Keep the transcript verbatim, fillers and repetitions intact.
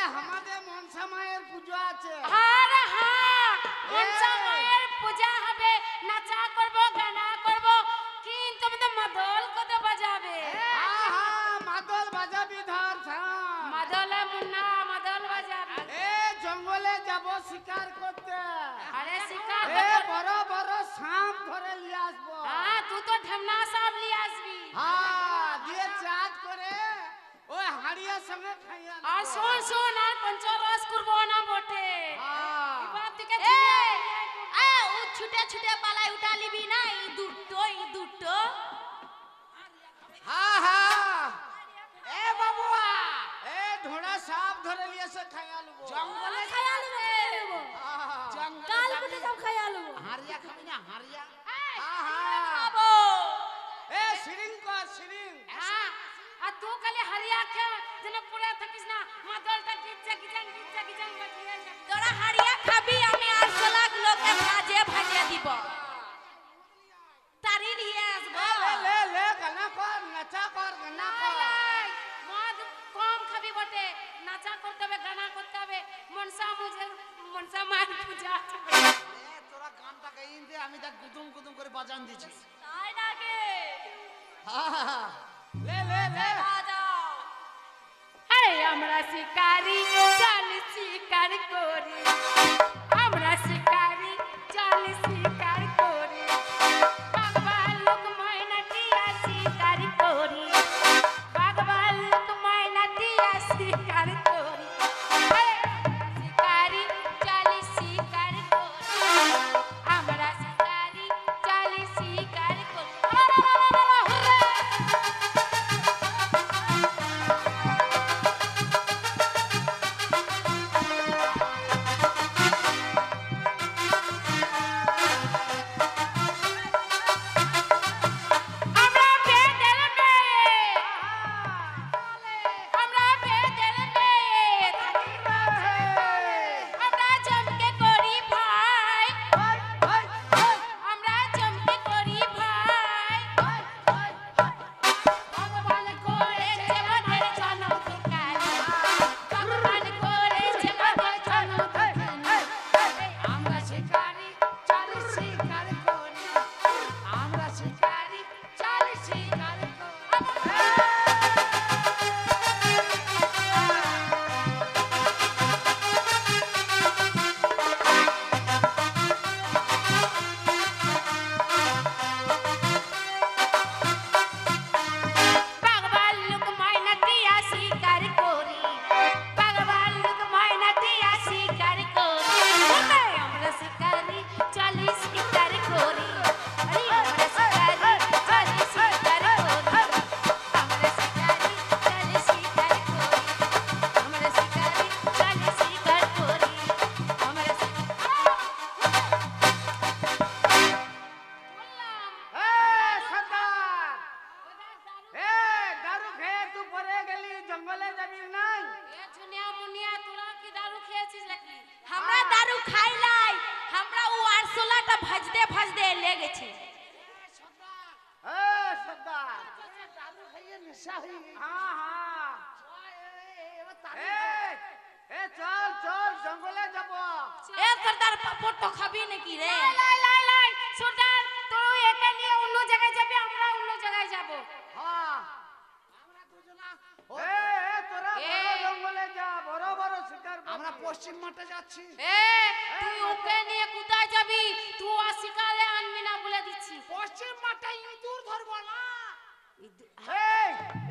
আমাদের মনসা মায়ের পূজা আছে। আরে হ্যাঁ, মনসা মায়ের পূজা হবে, নাচা করব, গানা করব, কিন্তু তুমি তো মাদল কত বাজাবে? হ্যাঁ হ্যাঁ, মাদল বাজাবি ধর। মাদলে মুন্না মাদল বাজাবি। এ জঙ্গলে যাব শিকার করতে। আরে শিকার এ বড় বড় সাপ ধরে নিয়ে আসবো। হ্যাঁ, তুই তো ঢেমনা সাপ নিয়ে আসবি। হ্যাঁ, দিয়ে চাঁদ করে ওই হাড়িয়ার সঙ্গে খাইয়া আর শোন শোন, আর পঞ্চরস করব না বটে। হ্যাঁ এবার থেকে এ আ ও ছুটে ছুটে পালাই উঠা লিবি না, এই দুটো এই দুটো। হ্যাঁ হ্যাঁ, এ বাবুয়া, এ ঢোড়া সাপ ধরে নিয়ে এসে খাইয়া লব। জঙ্গলে খাইয়া লব, কাল কুটি সব খাইয়া লব। হাড়িয়া খাবি না হাড়িয়া? হ্যাঁ হ্যাঁ খাবো। এ সিরিং কর সিরিং। হ্যাঁ, আর তুই খালি হারিয়া খা, যেন পড়ে থাকিস না, মাদলটা গিজা গিজাং গিজা গিজাং বাজিয়ে যাবে। তোরা হাড়িয়া খাবি, আমি আরশোলা গুলোকে ভাজে ভাজে দিব। তারি নিয়ে আসবো। লে লে লে গানা কর, নাচা কর, গানা কর। লাই, মদ কম খাবি বটে, নাচা করতে হবে, গানা করতে হবে, মনসা মুঝে মনসা মায়ের পূজা আছে। এ তোরা গানটা গাইন দে, আমি তা গুদুম গুদুম করে বাজান দিছি। তাই নাকি? হ্যাঁ, লে লে লে বাজাও। এই আমরা শিকারি, চল শিকার করি, আমরা শিকারি, চল শিকার করি, বাঘভাল্লুক ময়না টিয়া শিকার করি, বাঘভাল্লুক ময়না টিয়া শিকার করি, এই শিকারি, চল শিকার করি, আমরা শিকারি, চল শিকার করি। আমরা বেদেল মেয়ে, আমরা বেদেল মেয়ে, আমরা জমকে করি ভাই, আমরা জমকে করি ভাই, ভগবান করেছে মনের জনধিকারী, ভগবান করেছে মনের জনধিকারী, আমরা শিকারি, চল শিকার করি, আমরা শিকারি, চল শিকার করি। বাঘভাল্লুক ময়না টিয়া শিকার করি, বাঘভাল্লুক ময়না টিয়া শিকার করি, আমরা শিকারি, চল শিকার করি, আমরা শিকারি, চল শিকার করি, আমরা শিকারি, চল শিকার করি, আমরা শিকারি, চল শিকার করি, আমরা এ সর্দার, এ দারু খেয়ে তুই পরে গেলি, জঙ্গলে যাবি নাই? এ ঝুনিয়া মুনিয়া, তোরা কি দারু খেয়েছিস নাকি? আমরা দারু খাই লাই, আমরা ও আরশোলাটা ভাজতে ভাজতে লেগেছে। এ সর্দার, দারু খাইয়ে নেশা হয়ে গেছে। হ্যাঁ হ্যাঁ, এ এ চল চল, জঙ্গলে যাব। এ সর্দার পাপড় তো খাবি নাকি রে? লাই লাই লাই, সুলতান, তুই একা নিয়ে অন্য জায়গায় যাবি, আমরা অন্য জায়গায় যাব। হ্যাঁ, এ এ তোরা এ। বড় জঙ্গলে যা, বড় বড় শিকার। আমরা পশ্চিম মাঠে যাচ্ছি। এ তুই ওকে নিয়ে কোথায় যাবি? তুই আর শিকারে আনবি না বলে দিচ্ছি। পশ্চিম মাঠে ইঁদুর ধরবো না। ইদু- এই